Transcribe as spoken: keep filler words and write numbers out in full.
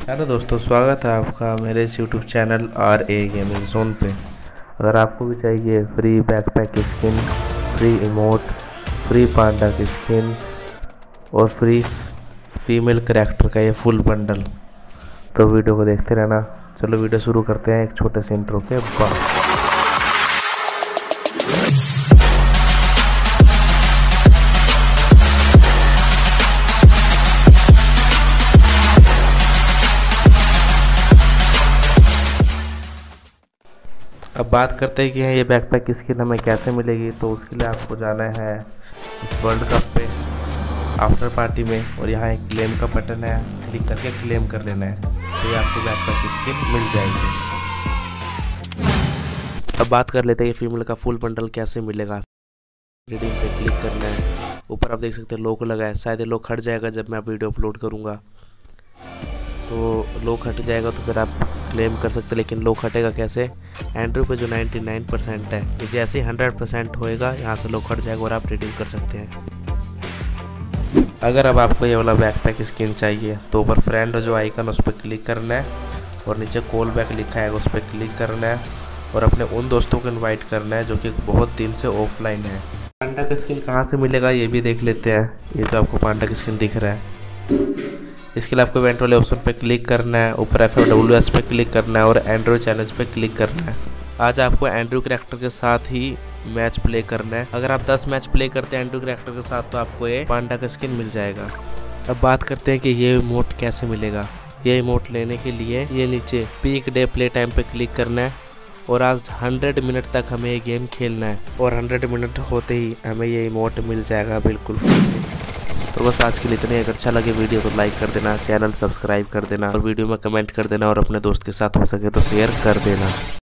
Hello दोस्तों, स्वागत है आपका मेरे इस YouTube channel R A gaming zone पे। अगर आपको भी चाहिए free backpack skin, free emote, free panda की स्किन और फ्री फीमेल करैक्टर का ये फुल बंडल, तो वीडियो को देखते रहना। चलो वीडियो शुरू करते हैं एक छोटे से इंट्रो के बाद। अब बात करते हैं कि ये बैकपैक की स्किन हमें कैसे मिलेगी। तो उसके लिए आपको जाना है इस वर्ल्ड कप पे आफ्टर पार्टी में, और यहाँ एक क्लेम का बटन है, क्लिक करके क्लेम कर लेना है, तो ये आपको बैकपैक की स्किन मिल जाएगी। अब बात कर लेते हैं ये फीमेल का फुल बंडल कैसे मिलेगा। रीडिंग पे क्लिक करना है, ऊपर आप देख सकते हैं लोगो लगा है, शायद ये लोग हट जाएगा जब मैं वीडियो अपलोड करूँगा, तो लोग हट जाएगा तो फिर आप क्लेम कर सकते हैं। लेकिन लोग हटेगा कैसे, एंड्रू पे जो निन्यानवे परसेंट है, ये जैसे ही हंड्रेड परसेंट होएगा यहाँ से लोग हट जाएगा और आप रिडीम कर सकते हैं। अगर अब आपको ये वाला बैकपैक स्किन चाहिए तो ऊपर फ्रेंड जो आइकन उस पर क्लिक करना है और नीचे कॉल बैक लिखा है उस पर क्लिक करना है और अपने उन दोस्तों को इन्वाइट करना है जो कि बहुत दिन से ऑफलाइन है। पांडा का स्किन कहाँ से मिलेगा ये भी देख लेते हैं। ये तो आपको पांडा का स्किन दिख रहा है, इसके लिए आपको इवेंट वाले ऑप्शन पे क्लिक करना है, ऊपर एफ डब्ल्यू एस पे क्लिक करना है और एंड्रॉइड चैलेंज पे क्लिक करना है। आज आपको एंड्रू करैक्टर के साथ ही मैच प्ले करना है। अगर आप दस मैच प्ले करते हैं एंड्रू करैक्टर के साथ तो आपको ये पांडा का स्किन मिल जाएगा। अब बात करते हैं कि ये इमोट कैसे मिलेगा। ये इमोट लेने के लिए ये नीचे पीक डे प्ले टाइम पे क्लिक करना है और आज हंड्रेड मिनट तक हमें ये गेम खेलना है और हंड्रेड मिनट होते ही हमें ये इमोट मिल जाएगा बिल्कुल फ्री। तो बस आज के लिए इतने। अगर अच्छा लगे वीडियो तो लाइक कर देना, चैनल सब्सक्राइब कर देना और वीडियो में कमेंट कर देना और अपने दोस्त के साथ हो सके तो शेयर कर देना।